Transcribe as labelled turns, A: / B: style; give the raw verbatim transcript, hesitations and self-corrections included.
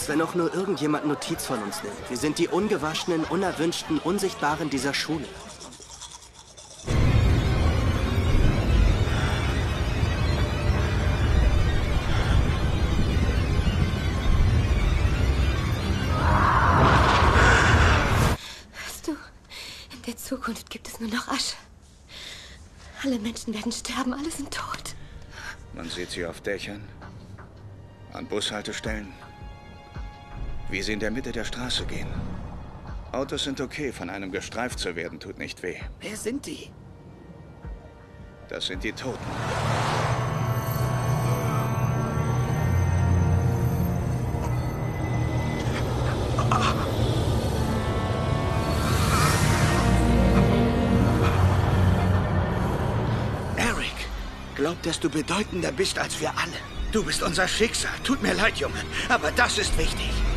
A: als wenn auch nur irgendjemand Notiz von uns nimmt. Wir sind die ungewaschenen, unerwünschten, unsichtbaren dieser Schule.
B: Hörst du? In der Zukunft gibt es nur noch Asche. Alle Menschen werden sterben, alle sind tot.
C: Man sieht sie auf Dächern, an Bushaltestellen, wie sie in der Mitte der Straße gehen. Autos sind okay, von einem gestreift zu werden, tut nicht weh.
D: Wer sind die?
C: Das sind die Toten.
D: Eric, glaub, dass du bedeutender bist als wir alle. Du bist unser Schicksal. Tut mir leid, Junge, aber das ist wichtig.